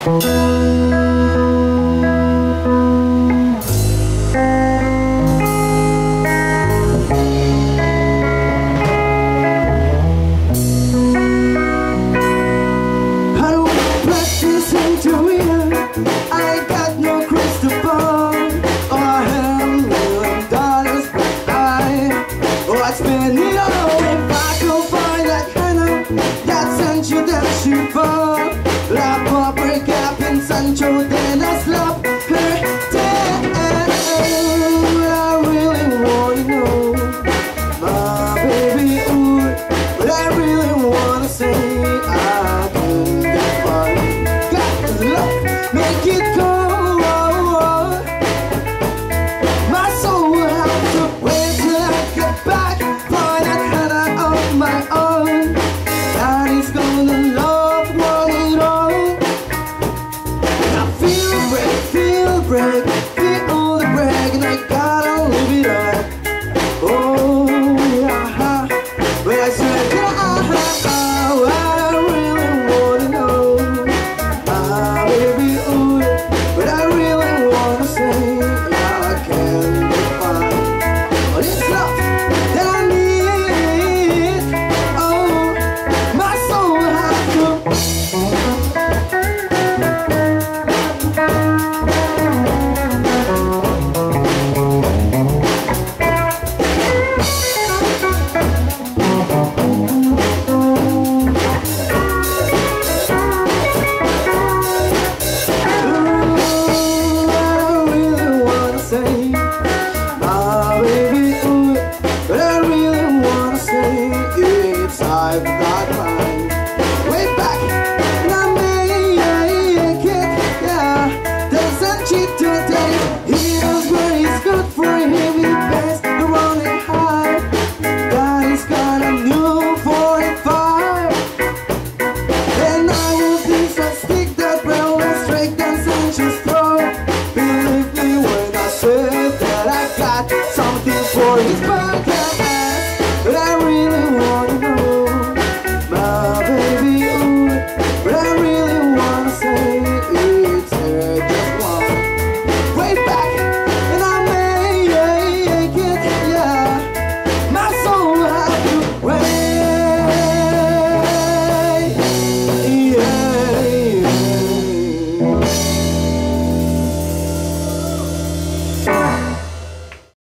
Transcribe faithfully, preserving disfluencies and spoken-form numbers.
La paprika in Sancho de la slap her down. I really wanna know, my baby, ooh, but I really wanna say I can get fine. Got the love, make it go. My soul will have to wait till I get back. Find that Hannah on my own. Daddy's gonna love one it all. Break